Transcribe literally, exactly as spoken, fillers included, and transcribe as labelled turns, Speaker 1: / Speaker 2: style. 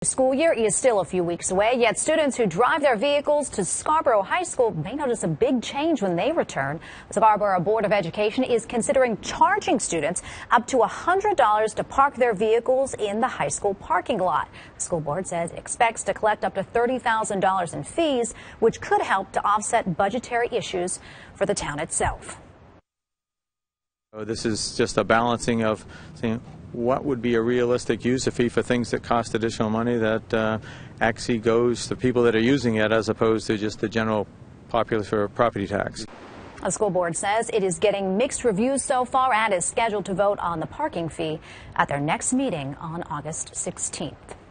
Speaker 1: School year is still a few weeks away, yet students who drive their vehicles to Scarborough High School may notice a big change when they return. The Scarborough Board of Education is considering charging students up to one hundred dollars to park their vehicles in the high school parking lot. The school board says it expects to collect up to thirty thousand dollars in fees, which could help to offset budgetary issues for the town itself.
Speaker 2: This is just a balancing of saying what would be a realistic user fee for things that cost additional money that uh, actually goes to people that are using it as opposed to just the general populace for property tax.
Speaker 1: The school board says it is getting mixed reviews so far and is scheduled to vote on the parking fee at their next meeting on August sixteenth.